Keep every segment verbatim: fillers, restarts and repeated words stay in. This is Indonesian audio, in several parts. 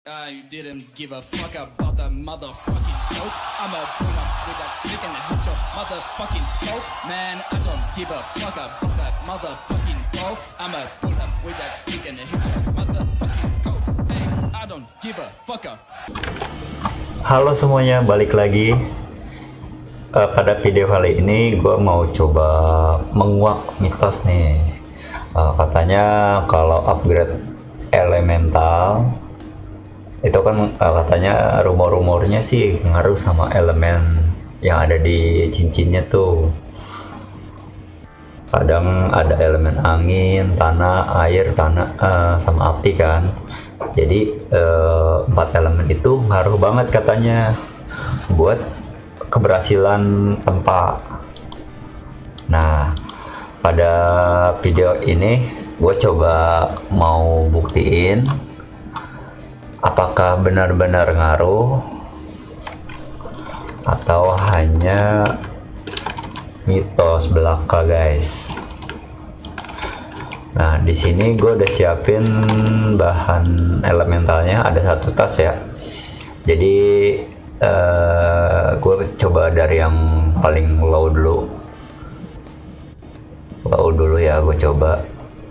I didn't give a fuck about the motherfucking dope. I'ma pull up with that stick and hit your motherfucking dope. Man, I don't give a fuck about that motherfucking dope. I'ma pull up with that stick and hit your motherfucking dope. Hey, I don't give a fuck. Halo semuanya, balik lagi. Uh, pada video kali ini gue mau coba menguak mitos nih. Uh, katanya kalau upgrade elemental itu kan uh, katanya rumor-rumornya sih ngaruh sama elemen yang ada di cincinnya tuh. Kadang ada elemen angin, tanah, air, tanah uh, sama api kan. Jadi uh, empat elemen itu ngaruh banget katanya buat keberhasilan tempat. Nah, pada video ini gue coba mau buktiin apakah benar-benar ngaruh atau hanya mitos belaka, guys. Nah, di sini gue udah siapin bahan elementalnya, ada satu tas ya. Jadi uh, gue coba dari yang paling low dulu. Low dulu ya, gue coba.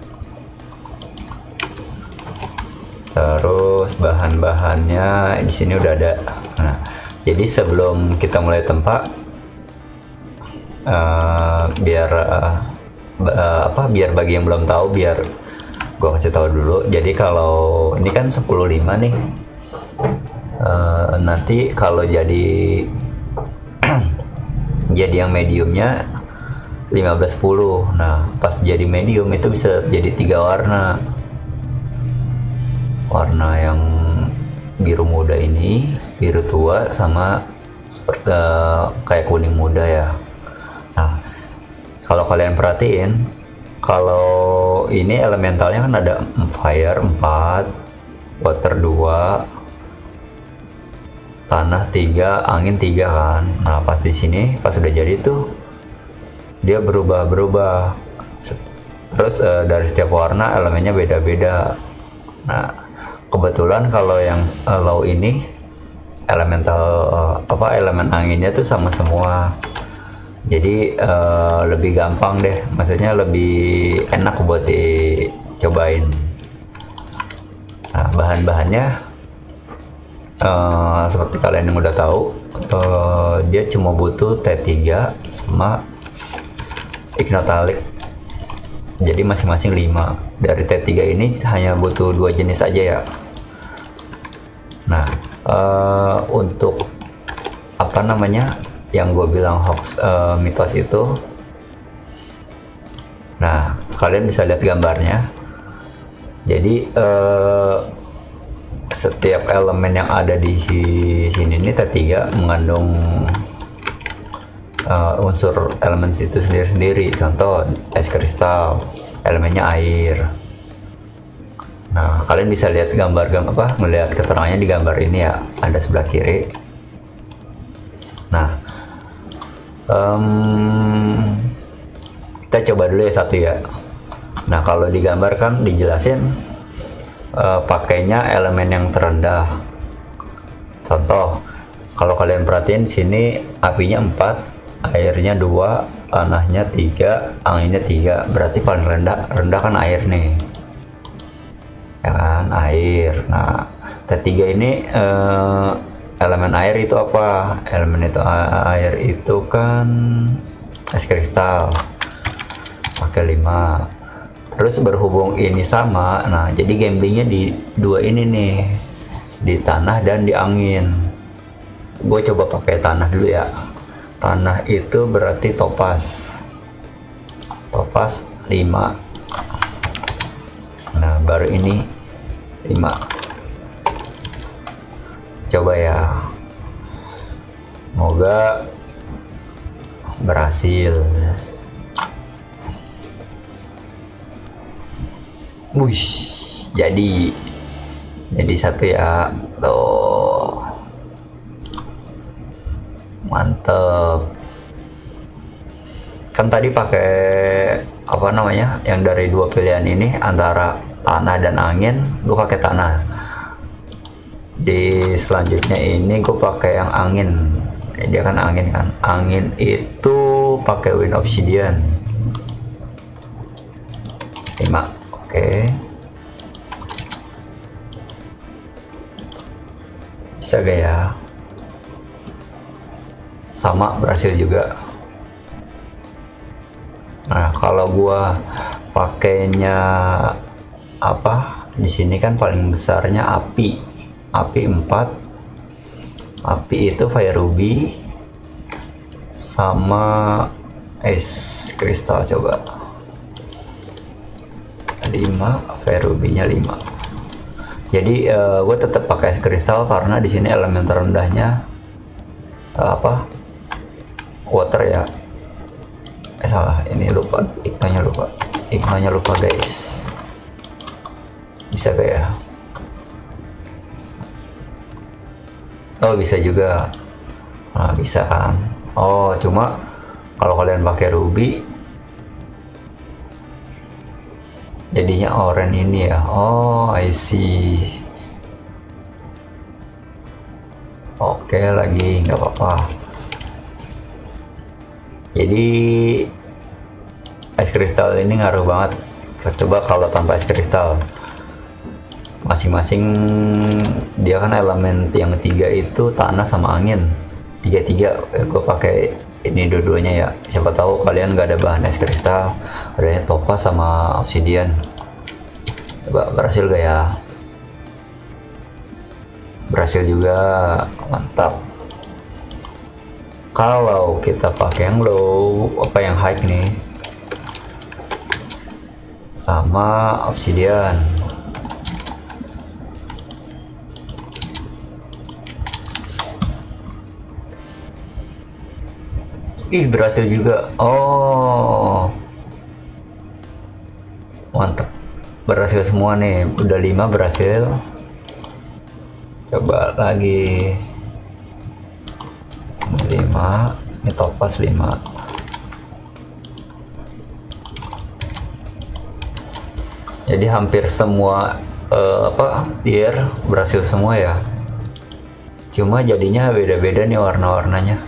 Terus bahan-bahannya di sini udah ada. Nah, jadi sebelum kita mulai tempat, uh, biar uh, uh, apa? Biar bagi yang belum tahu, biar gue kasih tahu dulu. Jadi kalau ini kan sepuluh lima nih. Uh, nanti kalau jadi jadi yang mediumnya lima belas sepuluh. Nah, pas jadi medium itu bisa jadi tiga warna. Warna yang biru muda ini, biru tua, sama seperti uh, kayak kuning muda ya. Nah, kalau kalian perhatiin, kalau ini elementalnya kan ada fire empat, water dua, tanah tiga, angin tiga kan. Nah, pas di sini pas udah jadi tuh dia berubah-berubah. Terus uh, dari setiap warna elemennya beda-beda. Nah, kebetulan kalau yang uh, low ini elemental uh, apa elemen anginnya tuh sama semua. Jadi uh, lebih gampang deh, maksudnya lebih enak buat dicobain. Nah, bahan-bahannya uh, seperti kalian yang udah tahu, uh, dia cuma butuh T tiga sama ignotalik. Jadi masing-masing lima. Dari T tiga ini hanya butuh dua jenis aja ya. Nah, uh, untuk apa namanya yang gue bilang hoax uh, mitos itu, nah kalian bisa lihat gambarnya. Jadi uh, setiap elemen yang ada di sini ini T tiga mengandung uh, unsur elemen itu sendiri-sendiri. Contoh es kristal, elemennya air. Nah, kalian bisa lihat gambar-gambar apa, melihat keterangannya di gambar ini ya, ada sebelah kiri. Nah, um, kita coba dulu ya satu ya. Nah, kalau digambarkan dijelasin uh, pakainya elemen yang terendah. Contoh, kalau kalian perhatiin sini apinya empat, airnya dua, tanahnya tiga, anginnya tiga. Berarti paling rendah rendah kan air nih. Ya kan, air. Nah, T tiga ini eh, elemen air itu apa? Elemen itu air itu kan es kristal. Pakai lima. Terus berhubung ini sama, nah jadi gamblingnya di dua ini nih, di tanah dan di angin. Gue coba pakai tanah dulu ya. Tanah itu berarti topas. Topas lima. Nah, baru ini lima. Coba ya. Semoga berhasil. Wush, jadi jadi satu ya. Tuh. Mantep. Kan tadi pakai apa namanya yang dari dua pilihan ini antara tanah dan angin, gue pakai tanah. Di selanjutnya ini gue pakai yang angin. Dia kan angin kan. Angin itu pakai Wind Obsidian lima. Oke. Bisa gak ya? Sama, berhasil juga. Nah, kalau gua pakainya apa? Di sini kan paling besarnya api. Api empat. Api itu Fire Ruby sama es kristal. Coba lima, Fire Ruby-nya lima. Jadi uh, gue tetap pakai es kristal karena di sini elemen terendahnya uh, apa? Water ya. Eh salah, ini lupa. Ignonya lupa. Ignonya lupa guys. Bisa gak ya? Oh bisa juga. Nah bisa kan. Oh cuma kalau kalian pakai ruby jadinya oranye ini ya. Oh I see. Oke lagi nggak apa-apa. Jadi es kristal ini ngaruh banget. Coba kalau tanpa es kristal, masing-masing dia kan elemen yang tiga itu tanah sama angin. Tiga-tiga gue pakai ini dua-duanya ya. Siapa tahu kalian nggak ada bahan es kristal, adanya topaz sama obsidian. Coba berhasil gak ya? Berhasil juga, mantap. Kalau kita pakai yang low, apa yang high nih, sama obsidian. Ih berhasil juga. Oh mantap, berhasil semua nih. Udah lima berhasil. Coba lagi lima. Ini topaz lima. Jadi hampir semua uh, apa tier berhasil semua ya. Cuma jadinya beda-beda nih warna-warnanya.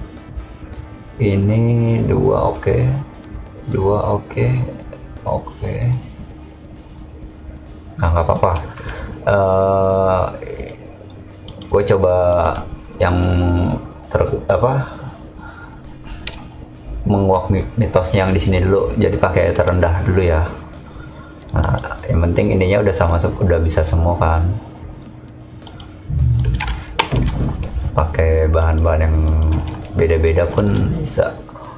Ini dua oke, okay. dua oke, okay. oke. Okay. Nah nggak apa-apa. Uh, gue coba yang ter apa menguak mitosnya yang di sini dulu. Jadi pakai terendah dulu ya. Nah yang penting ininya udah sama, udah bisa semua kan. Pakai bahan-bahan yang beda-beda pun bisa.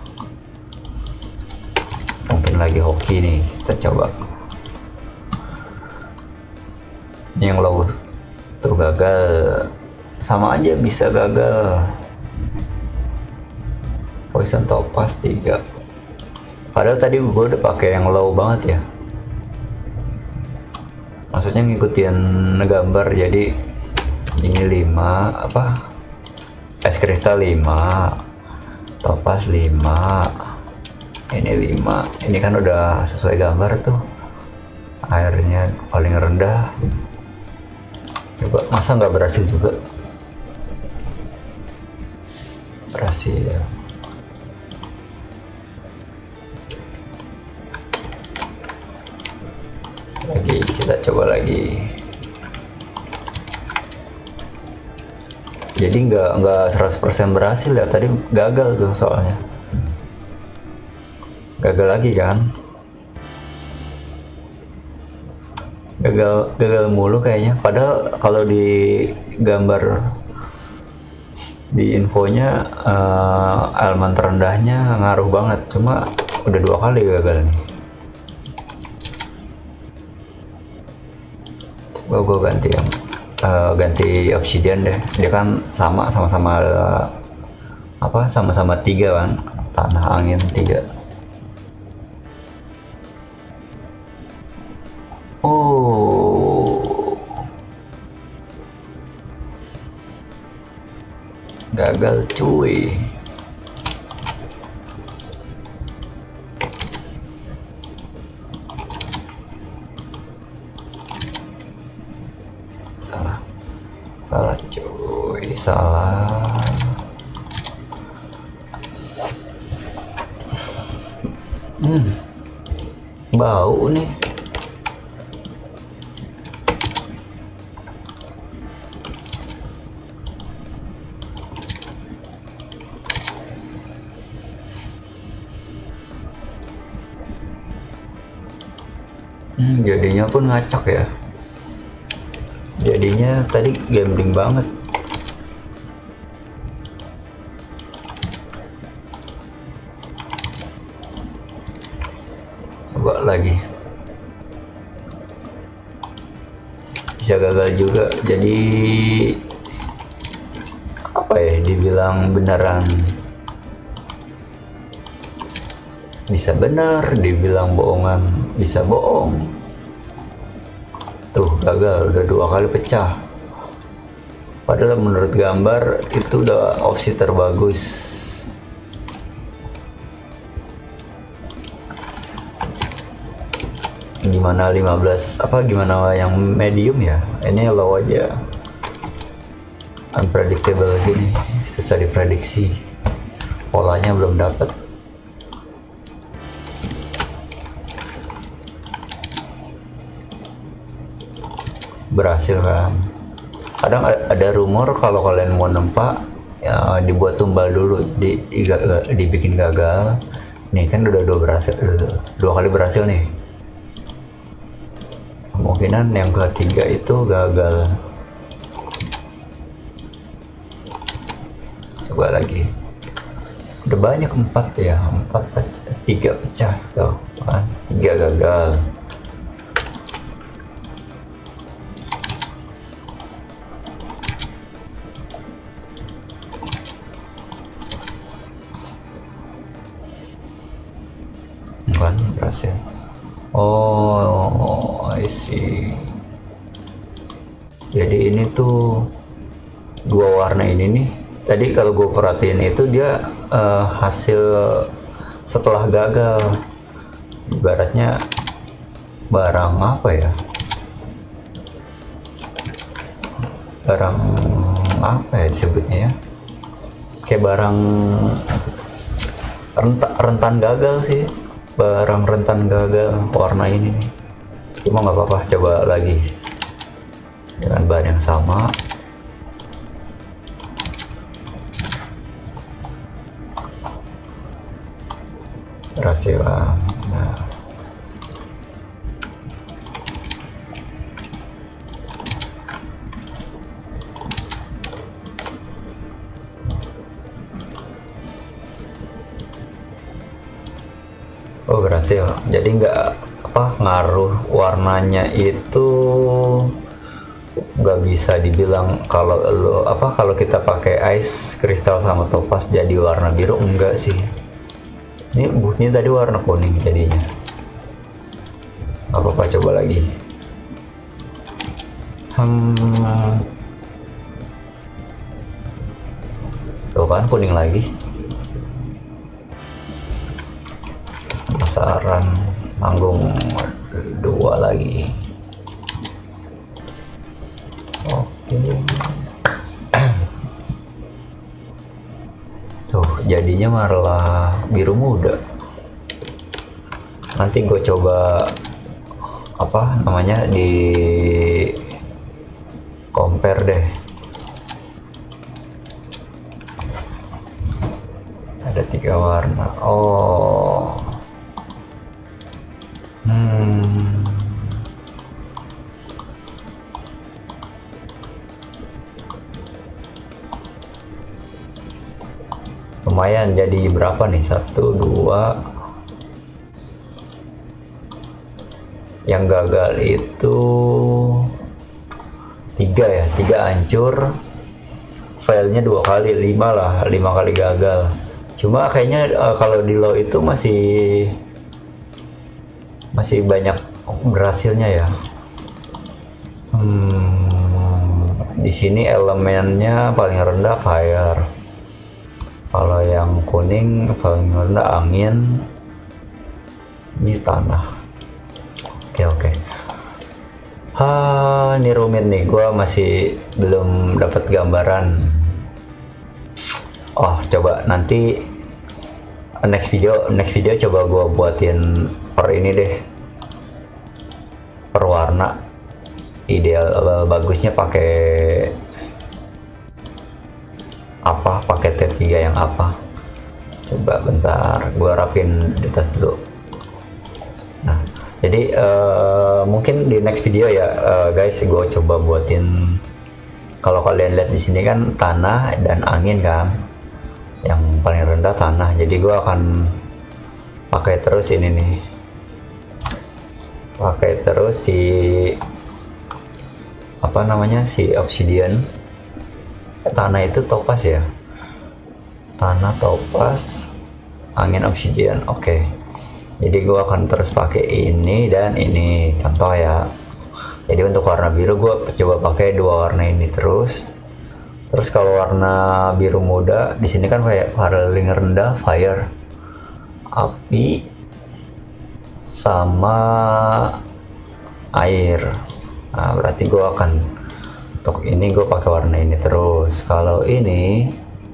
Mungkin lagi hoki nih, kita coba. Yang low tuh gagal, sama aja bisa gagal. Poison topaz tiga. Padahal tadi gue udah pakai yang low banget ya. Maksudnya ngikutin gambar. Jadi ini lima apa? Es kristal lima, topaz lima, ini lima. Ini kan udah sesuai gambar tuh. Airnya paling rendah. Coba masa nggak berhasil juga? Berhasil. Lagi kita coba lagi. Jadi nggak nggak seratus persen berhasil ya, tadi gagal tuh soalnya. Gagal lagi kan? Gagal gagal mulu kayaknya. Padahal kalau di gambar di infonya uh, elemen terendahnya ngaruh banget. Cuma udah dua kali gagal nih. Coba gue ganti yang Uh, ganti obsidian deh. Dia kan sama sama-sama uh, apa sama-sama tiga kan, tanah angin tiga. Oh gagal cuy. Salah cuy, salah. Hmm, bau nih. Hmm, jadinya pun ngacak ya. Jadinya tadi gambling banget. Coba lagi. Bisa gagal juga. Jadi apa ya, dibilang beneran bisa bener, dibilang bohongan bisa bohong. Tuh gagal, udah dua kali pecah. Padahal menurut gambar itu udah opsi terbagus. Gimana lima belas apa gimana yang medium ya? Ini low aja. Unpredictable gini, susah diprediksi. Polanya belum dapet. Berhasil kan. Kadang ada rumor kalau kalian mau nempak ya dibuat tumbal dulu, di, di dibikin gagal. Nih kan udah dua berhasil, dua kali berhasil nih. Kemungkinan yang ketiga itu gagal. Coba lagi. Udah banyak empat ya, empat pecah, tiga pecah tuh kan, tiga gagal. Kan berhasil. Oh, I see. Jadi ini tuh dua warna ini nih. Tadi kalau gue perhatiin itu dia uh, hasil setelah gagal. Ibaratnya barang apa ya? Barang apa ya disebutnya ya? Kayak barang rentan, rentan gagal sih. Barang rentan gagal warna ini nih. Cuma nggak apa-apa, coba lagi dengan bahan yang sama. Berhasil lah. Nah. Oh berhasil, jadi nggak apa ngaruh warnanya itu, nggak bisa dibilang kalau lo apa kalau kita pakai ice kristal sama topaz jadi warna biru, enggak sih. Ini buktinya tadi warna kuning jadinya. Apa apa coba lagi. Hmm. Tuh kan kuning lagi. Penasaran, manggung dua lagi. Oke. Tuh jadinya malah biru muda. Nanti gue coba apa namanya di compare deh. Ada tiga warna. Oh. Hmm. Lumayan, jadi berapa nih? Satu, dua. Yang gagal itu tiga ya, tiga hancur. Filenya dua kali, lima lah, lima kali gagal. Cuma kayaknya uh, kalau di low itu masih masih banyak berhasilnya ya. Hmm, di sini elemennya paling rendah fire. Kalau yang kuning paling rendah angin. Ini tanah. Oke oke. Ah, ini rumit nih, gua masih belum dapat gambaran. Oh, coba nanti next video next video coba gua buatin per ini deh, per warna. Ideal uh, bagusnya pakai apa, pakai T tiga yang apa. Coba bentar, gua rapin di atas dulu. Nah, jadi uh, mungkin di next video ya uh, guys, gue coba buatin. Kalau kalian lihat di sini kan tanah dan angin kan, yang paling rendah tanah. Jadi gue akan pakai terus ini nih, pakai terus si apa namanya, si obsidian. Tanah itu topaz ya, tanah topaz, angin obsidian. Oke, okay. Jadi gue akan terus pakai ini dan ini contoh ya. Jadi untuk warna biru gue coba pakai dua warna ini terus. Terus kalau warna biru muda di sini kan kayak paling rendah fire, api sama air. Nah berarti gue akan untuk ini gue pakai warna ini terus. Kalau ini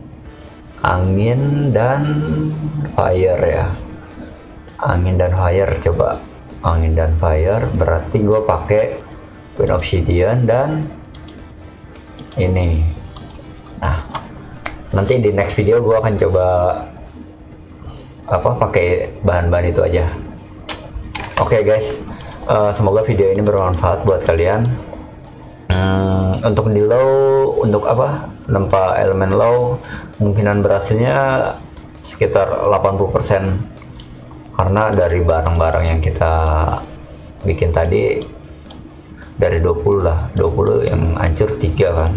angin dan fire ya, angin dan fire. Coba angin dan fire berarti gue pakai wind obsidian dan ini. Nah nanti di next video gue akan coba apa, pakai bahan-bahan itu aja. Oke okay guys, uh, semoga video ini bermanfaat buat kalian. Hmm, untuk di low, untuk apa, nempa elemen low, kemungkinan berhasilnya sekitar delapan puluh persen, karena dari barang-barang yang kita bikin tadi dari dua puluh lah, dua puluh yang hancur tiga kan.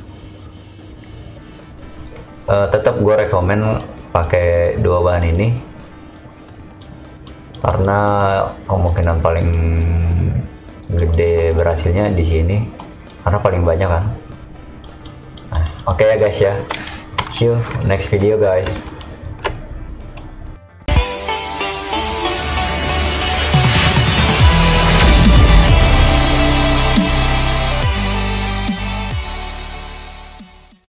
Uh, tetap gue rekomen pakai dua bahan ini karena kemungkinan paling gede berhasilnya di sini karena paling banyak kan. Nah, oke okay ya guys ya, see you next video guys.